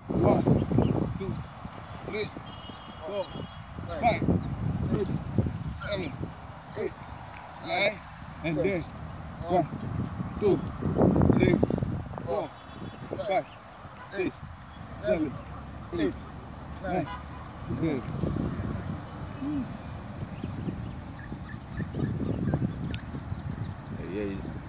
1, 2, 3, 4, 5, 6, 7, 8, 9, and then 1, 2, 3, 4, 5, 6, 7, 8, 9, 10. Yeah,